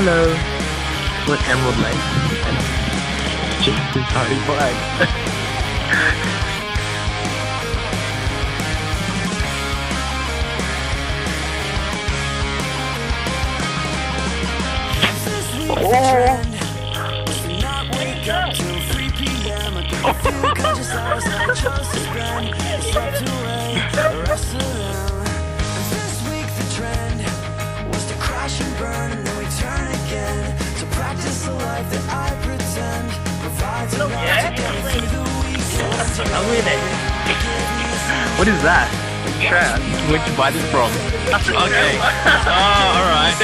Hello. With emerald lake. Sorry, Bryan. What is that? Trash. Where'd you buy this from? Okay. Oh, alright.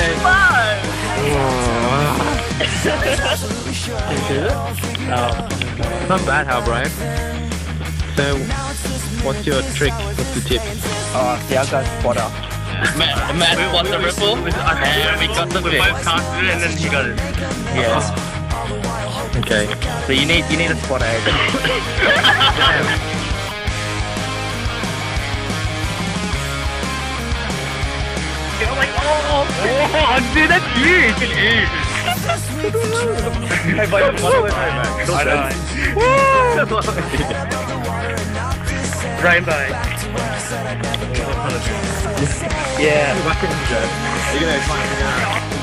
Okay. Not bad, how, Bryan? So, what's your trick? What's the tip? Yeah, I got spotter. Matt spot the ripple, and we got the fish. Both casted it and then he got it. Yes. Okay. So you need a spotter. Oh, dude, that's huge! Hey, buddy, I know. Bryan bye. Yeah. You're gonna find